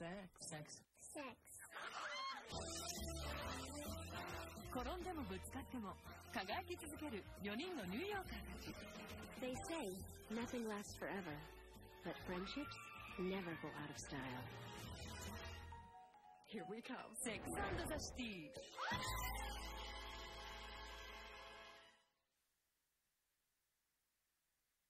転んでもぶつかっても輝き続ける4人のニューヨーカーたち。 They say nothing lasts forever, but friendships never go out of style. Here we come. Sex and the City.